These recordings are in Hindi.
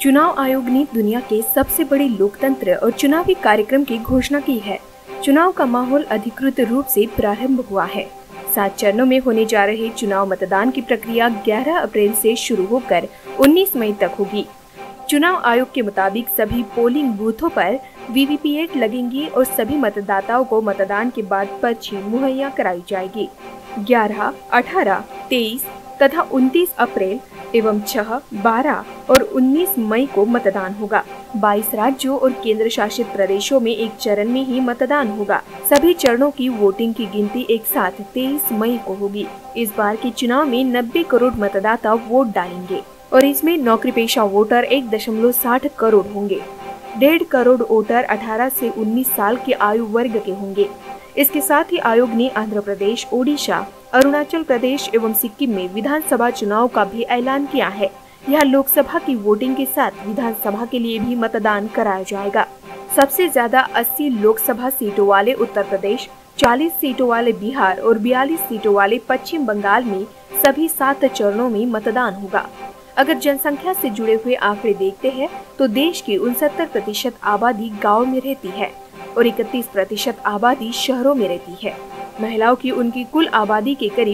चुनाव आयोग ने दुनिया के सबसे बड़े लोकतंत्र और चुनावी कार्यक्रम की घोषणा की है। चुनाव का माहौल अधिकृत रूप से प्रारंभ हुआ है। 7 चरणों में होने जा रहे चुनाव मतदान की प्रक्रिया 11 अप्रैल से शुरू होकर 19 मई तक होगी। चुनाव आयोग के मुताबिक सभी पोलिंग बूथों पर वीवीपैट लगेंगी और सभी मतदाताओं को मतदान के बाद पर्ची मुहैया कराई जाएगी। 11, 18, 23 तथा 29 अप्रैल एवं 6, 12 और 19 मई को मतदान होगा। 22 राज्यों और केंद्र शासित प्रदेशों में एक चरण में ही मतदान होगा। सभी चरणों की वोटिंग की गिनती एक साथ 23 मई को होगी। इस बार के चुनाव में 90 करोड़ मतदाता वोट डालेंगे और इसमें नौकरी पेशा वोटर 1.60 करोड़ होंगे। 1.5 करोड़ वोटर 18 से 19 साल के आयु वर्ग के होंगे। इसके साथ ही आयोग ने आंध्र प्रदेश, ओडिशा, अरुणाचल प्रदेश एवं सिक्किम में विधानसभा चुनाव का भी ऐलान किया है। यह लोकसभा की वोटिंग के साथ विधानसभा के लिए भी मतदान कराया जाएगा। सबसे ज्यादा 80 लोकसभा सीटों वाले उत्तर प्रदेश, 40 सीटों वाले बिहार और 42 सीटों वाले पश्चिम बंगाल में सभी 7 चरणों में मतदान होगा। अगर जनसंख्या से जुड़े हुए आंकड़े देखते हैं तो देश की 69% आबादी गाँव में रहती है और 31% आबादी शहरों में रहती है। महिलाओं की उनकी कुल आबादी के करीब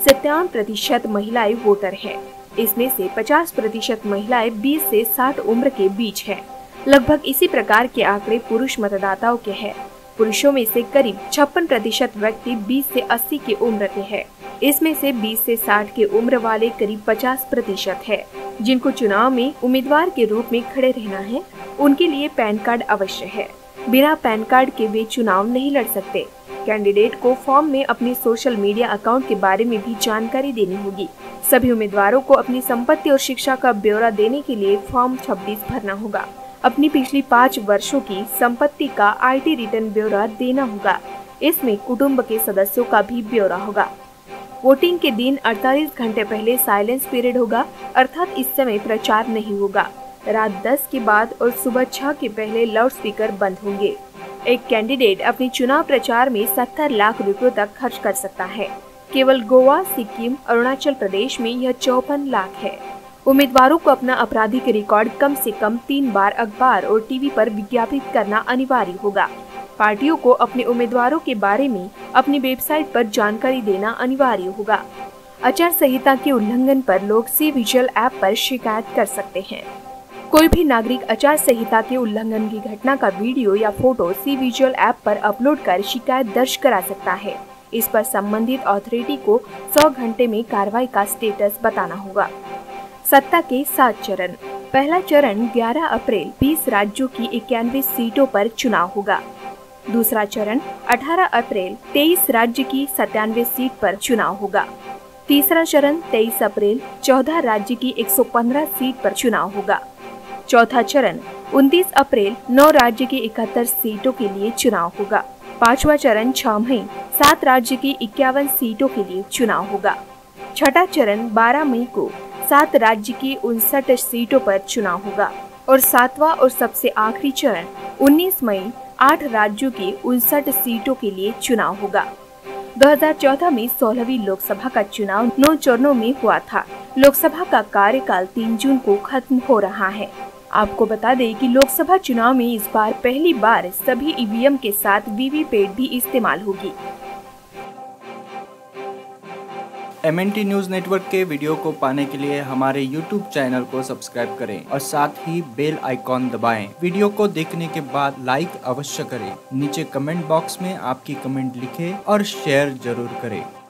57% महिलाएं वोटर हैं। इसमें से 50% महिलाएं 20 से 60 उम्र के बीच हैं। लगभग इसी प्रकार के आंकड़े पुरुष मतदाताओं के हैं। पुरुषों में से करीब 56% व्यक्ति 20 से 80 की उम्र के हैं। इसमें से 20 से 60 की उम्र वाले करीब 50% है। जिनको चुनाव में उम्मीदवार के रूप में खड़े रहना है, उनके लिए पैन कार्ड अवश्य है। बिना पैन कार्ड के वे चुनाव नहीं लड़ सकते। कैंडिडेट को फॉर्म में अपने सोशल मीडिया अकाउंट के बारे में भी जानकारी देनी होगी। सभी उम्मीदवारों को अपनी संपत्ति और शिक्षा का ब्यौरा देने के लिए फॉर्म 26 भरना होगा। अपनी पिछली 5 वर्षों की संपत्ति का IT रिटर्न ब्यौरा देना होगा। इसमें कुटुंब के सदस्यों का भी ब्यौरा होगा। वोटिंग के दिन 48 घंटे पहले साइलेंस पीरियड होगा, अर्थात इस समय प्रचार नहीं होगा। रात 10 के बाद और सुबह 6 के पहले लाउड स्पीकर बंद होंगे। एक कैंडिडेट अपने चुनाव प्रचार में 70 लाख रुपयों तक खर्च कर सकता है। केवल गोवा, सिक्किम, अरुणाचल प्रदेश में यह 54 लाख है। उम्मीदवारों को अपना आपराधिक रिकॉर्ड कम से कम 3 बार अखबार और टीवी पर विज्ञापित करना अनिवार्य होगा। पार्टियों को अपने उम्मीदवारों के बारे में अपनी वेबसाइट पर जानकारी देना अनिवार्य होगा। आचार संहिता के उल्लंघन पर लोग सी-विजिल ऐप पर शिकायत कर सकते हैं। कोई भी नागरिक आचार संहिता के उल्लंघन की घटना का वीडियो या फोटो सी-विजिल ऐप पर अपलोड कर शिकायत दर्ज करा सकता है। इस पर संबंधित अथॉरिटी को 100 घंटे में कार्रवाई का स्टेटस बताना होगा। सत्ता के 7 चरण। पहला चरण 11 अप्रैल 20 राज्यों की 91 सीटों पर चुनाव होगा। दूसरा चरण 18 अप्रैल 23 राज्य की 97 सीट पर चुनाव होगा। तीसरा चरण 23 अप्रैल 14 राज्य की 115 सीट पर चुनाव होगा। चौथा चरण 29 अप्रैल 9 राज्य की 71 सीटों के लिए चुनाव होगा। पांचवा चरण 6 मई 7 राज्य की 51 सीटों के लिए चुनाव होगा। छठा चरण 12 मई को 7 राज्य की 59 सीटों पर चुनाव होगा और 7वां और सबसे आखिरी चरण 19 मई 8 राज्यों की 59 सीटों के लिए चुनाव होगा। 2014 में 16वीं लोकसभा का चुनाव 9 चरणों में हुआ था। लोकसभा का कार्यकाल 3 जून को खत्म हो रहा है। आपको बता दें कि लोकसभा चुनाव में इस बार पहली बार सभी ईवीएम के साथ वीवीपैट भी इस्तेमाल होगी। MNT न्यूज नेटवर्क के वीडियो को पाने के लिए हमारे YouTube चैनल को सब्सक्राइब करें और साथ ही बेल आइकॉन दबाएं। वीडियो को देखने के बाद लाइक अवश्य करें। नीचे कमेंट बॉक्स में आपकी कमेंट लिखें और शेयर जरूर करें।